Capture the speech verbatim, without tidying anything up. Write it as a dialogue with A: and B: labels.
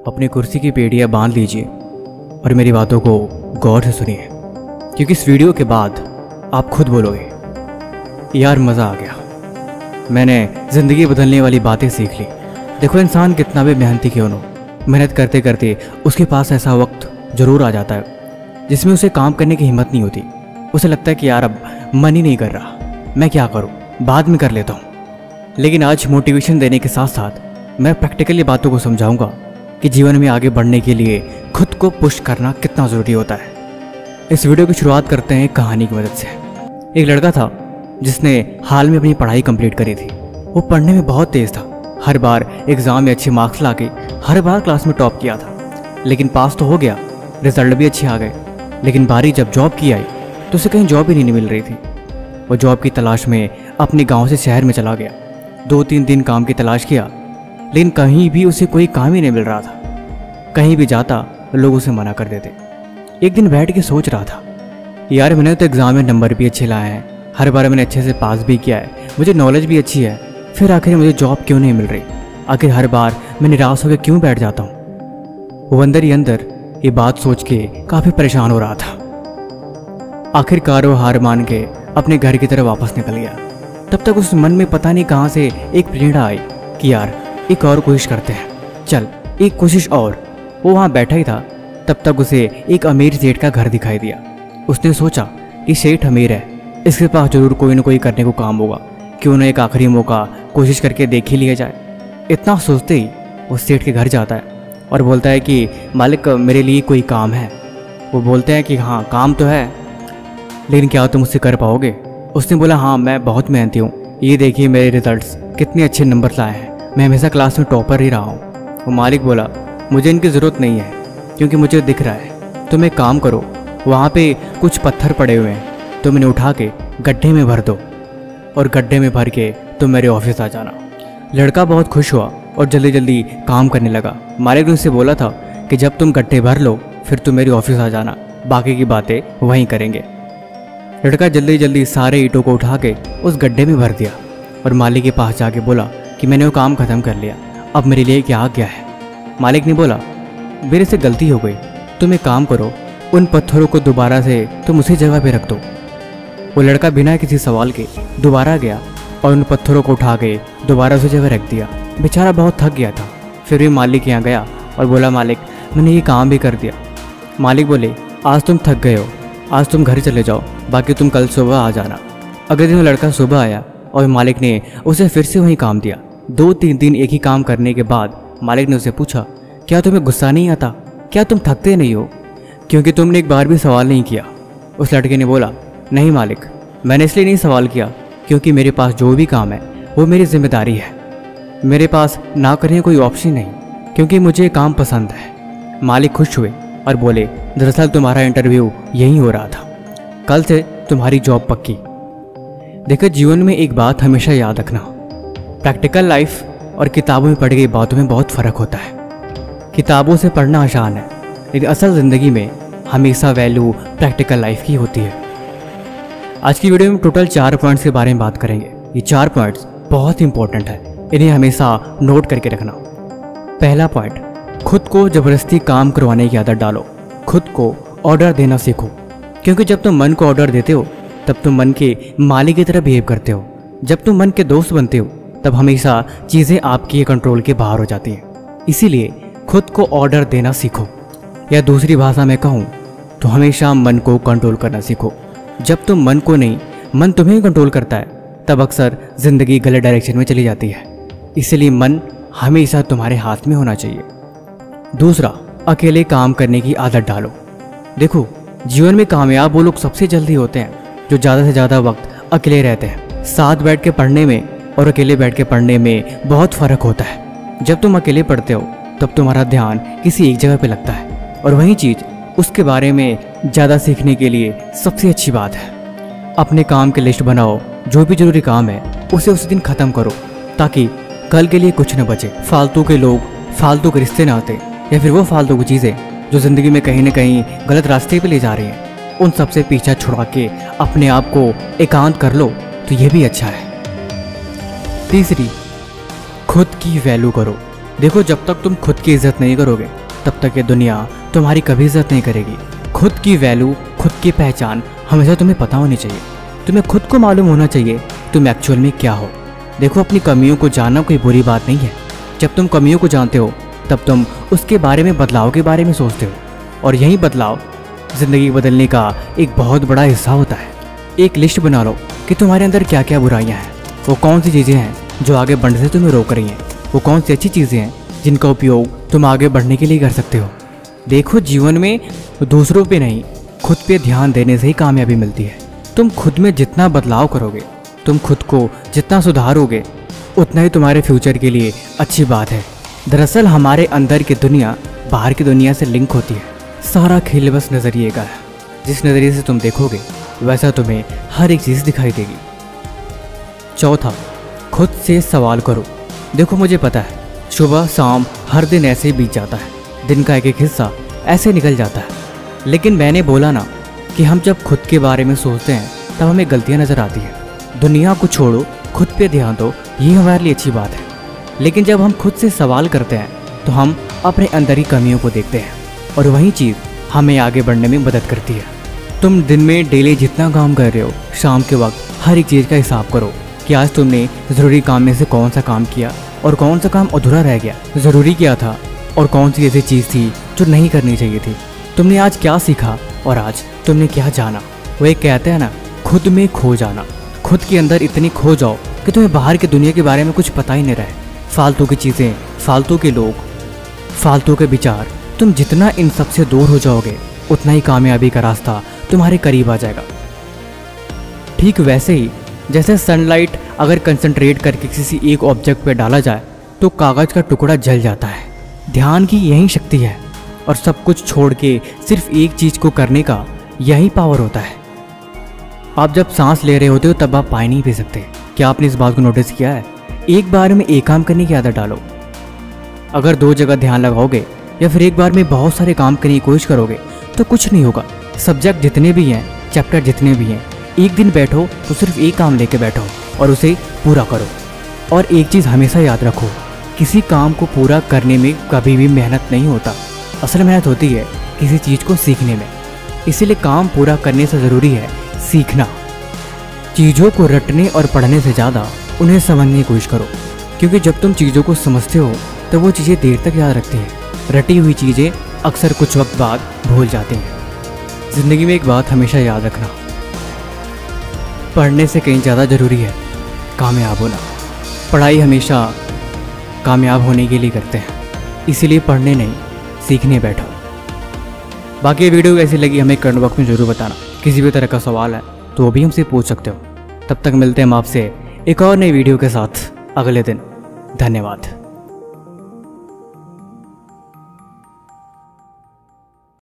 A: अपनी कुर्सी की पेटियाँ बांध लीजिए और मेरी बातों को गौर से सुनिए, क्योंकि इस वीडियो के बाद आप खुद बोलोगे यार मज़ा आ गया, मैंने ज़िंदगी बदलने वाली बातें सीख ली। देखो, इंसान कितना भी मेहनती क्यों न हो, मेहनत करते करते उसके पास ऐसा वक्त ज़रूर आ जाता है जिसमें उसे काम करने की हिम्मत नहीं होती। उसे लगता है कि यार अब मन ही नहीं कर रहा, मैं क्या करूं, बाद में कर लेता हूं। लेकिन आज मोटिवेशन देने के साथ साथ मैं प्रैक्टिकली बातों को समझाऊंगा कि जीवन में आगे बढ़ने के लिए खुद को पुश करना कितना ज़रूरी होता है। इस वीडियो की शुरुआत करते हैं एक कहानी की मदद से। एक लड़का था जिसने हाल में अपनी पढ़ाई कंप्लीट करी थी। वो पढ़ने में बहुत तेज़ था, हर बार एग्ज़ाम में अच्छे मार्क्स लाके हर बार क्लास में टॉप किया था। लेकिन पास तो हो गया, रिजल्ट भी अच्छे आ गए, लेकिन बारी जब जॉब की आई तो उसे कहीं जॉब ही नहीं मिल रही थी। वो जॉब की तलाश में अपने गांव से शहर में चला गया। दो तीन दिन काम की तलाश किया, लेकिन कहीं भी उसे कोई काम ही नहीं मिल रहा था। कहीं भी जाता लोग उसे मना कर देते। एक दिन बैठ के सोच रहा था, यार मैंने तो एग्ज़ाम में नंबर भी अच्छे लाए हैं, हर बार मैंने अच्छे से पास भी किया है, मुझे नॉलेज भी अच्छी है, फिर आखिर मुझे जॉब क्यों नहीं मिल रही? आखिर हर बार मैं निराश होकर क्यों बैठ जाता हूँ? वो अंदर ही अंदर ये बात सोच के काफ़ी परेशान हो रहा था। आखिरकार वो हार मान के अपने घर की तरफ वापस निकल गया। तब तक उस मन में पता नहीं कहाँ से एक प्रेरणा आई कि यार एक और कोशिश करते हैं, चल एक कोशिश और। वो वहाँ बैठा ही था, तब तक उसे एक अमीर सेठ का घर दिखाई दिया। उसने सोचा कि सेठ अमीर है, इसके पास जरूर कोई ना कोई करने को काम होगा, क्यों ना एक आखिरी मौका कोशिश करके देख ही लिया जाए। इतना सोचते ही वो सेठ के घर जाता है और बोलता है कि मालिक मेरे लिए कोई काम है। वो बोलते हैं कि हाँ काम तो है, लेकिन क्या तुम उससे कर पाओगे? उसने बोला हाँ मैं बहुत मेहनती हूँ, ये देखिए मेरे रिजल्ट्स कितने अच्छे नंबर लाए हैं, मैं हमेशा क्लास में टॉपर ही रहा हूँ। वो मालिक बोला मुझे इनकी ज़रूरत नहीं है, क्योंकि मुझे दिख रहा है। तुम एक काम करो, वहाँ पे कुछ पत्थर पड़े हुए हैं, तुम इन्हें उठा के गड्ढे में भर दो और गड्ढे में भर के तुम मेरे ऑफिस आ जाना। लड़का बहुत खुश हुआ और जल्दी जल्दी काम करने लगा। मालिक ने उससे बोला था कि जब तुम गड्ढे भर लो फिर तुम मेरी ऑफिस आ जाना, बाकी की बातें वहीं करेंगे। लड़का जल्दी जल्दी सारे ईंटों को उठा के उस गड्ढे में भर दिया और मालिक के पास जाके बोला कि मैंने वो काम ख़त्म कर लिया, अब मेरे लिए क्या आ गया है? मालिक ने बोला मेरे से गलती हो गई, तुम एक काम करो, उन पत्थरों को दोबारा से तुम उसी जगह पे रख दो। वो लड़का बिना किसी सवाल के दोबारा गया और उन पत्थरों को उठा के दोबारा उसी जगह रख दिया। बेचारा बहुत थक गया था, फिर भी मालिक के यहाँ गया और बोला मालिक मैंने ये काम भी कर दिया। मालिक बोले आज तुम थक गए हो, आज तुम घर चले जाओ, बाकी तुम कल सुबह आ जाना। अगले दिन लड़का सुबह आया और मालिक ने उसे फिर से वही काम दिया। दो तीन दिन एक ही काम करने के बाद मालिक ने उसे पूछा क्या तुम्हें गुस्सा नहीं आता, क्या तुम थकते नहीं हो, क्योंकि तुमने एक बार भी सवाल नहीं किया? उस लड़के ने बोला नहीं मालिक, मैंने इसलिए नहीं सवाल किया क्योंकि मेरे पास जो भी काम है वो मेरी जिम्मेदारी है, मेरे पास ना करने कोई ऑप्शन नहीं, क्योंकि मुझे काम पसंद है। मालिक खुश हुए और बोले दरअसल तुम्हारा इंटरव्यू यही हो रहा था, कल से तुम्हारी जॉब पक्की। देखो, जीवन में एक बात हमेशा याद रखना, प्रैक्टिकल लाइफ और किताबों में पढ़ी गई बातों में बहुत फ़र्क होता है। किताबों से पढ़ना आसान है, लेकिन असल ज़िंदगी में हमेशा वैल्यू प्रैक्टिकल लाइफ की होती है। आज की वीडियो में टोटल चार पॉइंट्स के बारे में बात करेंगे। ये चार पॉइंट्स बहुत इंपॉर्टेंट है, इन्हें हमेशा नोट करके रखना। पहला पॉइंट, खुद को ज़बरदस्ती काम करवाने की आदत डालो। खुद को ऑर्डर देना सीखो, क्योंकि जब तुम मन को ऑर्डर देते हो तब तुम मन के मालिक की तरह बिहेव करते हो। जब तुम मन के दोस्त बनते हो तब हमेशा चीज़ें आपके कंट्रोल के बाहर हो जाती हैं। इसीलिए खुद को ऑर्डर देना सीखो, या दूसरी भाषा में कहूँ तो हमेशा मन को कंट्रोल करना सीखो। जब तुम मन को नहीं, मन तुम्हें कंट्रोल करता है, तब अक्सर ज़िंदगी गलत डायरेक्शन में चली जाती है। इसलिए मन हमेशा तुम्हारे हाथ में होना चाहिए। दूसरा, अकेले काम करने की आदत डालो। देखो, जीवन में कामयाब वो लोग सबसे जल्दी होते हैं जो ज़्यादा से ज़्यादा वक्त अकेले रहते हैं। साथ बैठ के पढ़ने में और अकेले बैठ के पढ़ने में बहुत फ़र्क होता है। जब तुम अकेले पढ़ते हो तब तुम्हारा ध्यान किसी एक जगह पे लगता है, और वही चीज़ उसके बारे में ज़्यादा सीखने के लिए सबसे अच्छी बात है। अपने काम की लिस्ट बनाओ, जो भी जरूरी काम है उसे उस दिन ख़त्म करो, ताकि कल के लिए कुछ न बचे। फालतू के लोग, फालतू के रिश्ते ना आते, या फिर वो फालतू की चीज़ें जो ज़िंदगी में कहीं ना कहीं गलत रास्ते पे ले जा रही हैं, उन सब से पीछा छुड़ा के अपने आप को एकांत कर लो तो ये भी अच्छा है। तीसरी, खुद की वैल्यू करो। देखो, जब तक तुम खुद की इज्जत नहीं करोगे तब तक ये दुनिया तुम्हारी कभी इज्जत नहीं करेगी। खुद की वैल्यू, खुद की पहचान हमेशा तुम्हें पता होनी चाहिए। तुम्हें खुद को मालूम होना चाहिए तुम एक्चुअल में क्या हो। देखो, अपनी कमियों को जानना कोई बुरी बात नहीं है। जब तुम कमियों को जानते हो तब तुम उसके बारे में, बदलाव के बारे में सोचते हो, और यही बदलाव ज़िंदगी बदलने का एक बहुत बड़ा हिस्सा होता है। एक लिस्ट बना लो कि तुम्हारे अंदर क्या क्या बुराइयां हैं, वो कौन सी चीज़ें हैं जो आगे बढ़ने से तुम्हें रोक रही हैं, वो कौन सी अच्छी चीज़ें हैं जिनका उपयोग तुम आगे बढ़ने के लिए कर सकते हो। देखो, जीवन में दूसरों पे नहीं, खुद पे ध्यान देने से ही कामयाबी मिलती है। तुम खुद में जितना बदलाव करोगे, तुम खुद को जितना सुधारोगे, उतना ही तुम्हारे फ्यूचर के लिए अच्छी बात है। दरअसल हमारे अंदर की दुनिया बाहर की दुनिया से लिंक होती है। सारा खेल बस नज़रिए का है। जिस नज़रिए से तुम देखोगे वैसा तुम्हें हर एक चीज़ दिखाई देगी। चौथा, खुद से सवाल करो। देखो, मुझे पता है सुबह शाम हर दिन ऐसे ही बीत जाता है, दिन का एक एक हिस्सा ऐसे निकल जाता है, लेकिन मैंने बोला ना कि हम जब खुद के बारे में सोचते हैं तब हमें गलतियां नज़र आती हैं। दुनिया को छोड़ो, खुद पे ध्यान दो, ये हमारे लिए अच्छी बात है। लेकिन जब हम खुद से सवाल करते हैं तो हम अपने अंदर ही कमियों को देखते हैं, और वही चीज़ हमें आगे बढ़ने में मदद करती है। तुम दिन में डेली जितना काम कर रहे हो, शाम के वक्त हर एक चीज़ का हिसाब करो कि आज तुमने ज़रूरी काम में से कौन सा काम किया और कौन सा काम अधूरा रह गया। ज़रूरी क्या था और कौन सी ऐसी चीज़ थी जो नहीं करनी चाहिए थी। तुमने आज क्या सीखा और आज तुमने क्या जाना। वो एक कहते हैं ना, खुद में खो जाना। खुद के अंदर इतनी खो जाओ कि तुम्हें बाहर की दुनिया के बारे में कुछ पता ही नहीं रहे। फालतू की चीज़ें, फालतू के लोग, फालतू के विचार, तुम जितना इन सब से दूर हो जाओगे उतना ही कामयाबी का रास्ता तुम्हारे करीब आ जाएगा। ठीक वैसे ही जैसे सनलाइट अगर कंसंट्रेट करके किसी एक ऑब्जेक्ट पे डाला जाए तो कागज़ का टुकड़ा जल जाता है। ध्यान की यही शक्ति है, और सब कुछ छोड़ के सिर्फ एक चीज़ को करने का यही पावर होता है। आप जब सांस ले रहे होते हो तब आप पानी नहीं पी सकते। क्या आपने इस बात को नोटिस किया है? एक बार में एक काम करने की आदत डालो। अगर दो जगह ध्यान लगाओगे या फिर एक बार में बहुत सारे काम करने की कोशिश करोगे तो कुछ नहीं होगा। सब्जेक्ट जितने भी हैं, चैप्टर जितने भी हैं, एक दिन बैठो तो सिर्फ एक काम लेके बैठो और उसे पूरा करो। और एक चीज़ हमेशा याद रखो, किसी काम को पूरा करने में कभी भी मेहनत नहीं होता। असल मेहनत होती है किसी चीज़ को सीखने में। इसीलिए काम पूरा करने से ज़रूरी है सीखना। चीज़ों को रटने और पढ़ने से ज़्यादा उन्हें समझने की कोशिश करो, क्योंकि जब तुम चीज़ों को समझते हो तो वो चीज़ें देर तक याद रखती हैं। रटी हुई चीज़ें अक्सर कुछ वक्त बाद भूल जाती हैं। ज़िंदगी में एक बात हमेशा याद रखना, पढ़ने से कहीं ज़्यादा ज़रूरी है कामयाब होना। पढ़ाई हमेशा कामयाब होने के लिए करते हैं, इसीलिए पढ़ने नहीं सीखने बैठो। बाकी वीडियो कैसी लगी हमें कमेंट बॉक्स में ज़रूर बताना। किसी भी तरह का सवाल है तो वो भी हमसे पूछ सकते हो। तब तक मिलते हैं हम आपसे एक और नई वीडियो के साथ अगले दिन। धन्यवाद।